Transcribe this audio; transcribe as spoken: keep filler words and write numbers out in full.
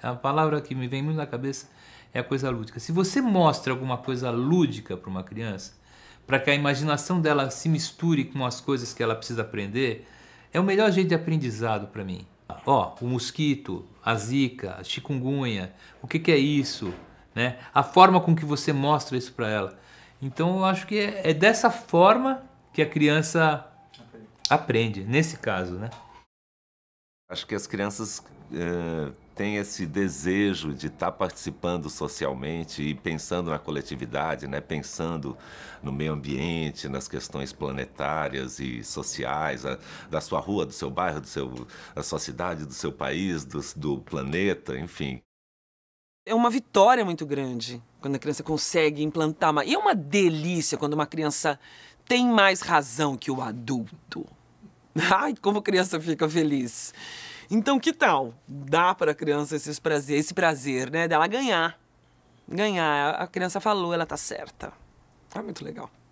A palavra que me vem muito na cabeça é a coisa lúdica. Se você mostra alguma coisa lúdica para uma criança, para que a imaginação dela se misture com as coisas que ela precisa aprender, é o melhor jeito de aprendizado para mim. Ó, o mosquito, a zika, a chikungunya, o que, que é isso? Né? A forma com que você mostra isso para ela. Então eu acho que é, é dessa forma que a criança aprende, nesse caso, né? Acho que as crianças eh, têm esse desejo de estar participando socialmente e pensando na coletividade, né? Pensando no meio ambiente, nas questões planetárias e sociais, a, da sua rua, do seu bairro, do seu, da sua cidade, do seu país, do, do planeta, enfim. É uma vitória muito grande quando a criança consegue implantar uma... E é uma delícia quando uma criança tem mais razão que o adulto. Ai, como a criança fica feliz. Então, que tal dar para a criança esses prazer, esse prazer, né, dela ganhar. Ganhar. A criança falou, ela tá certa. É muito legal.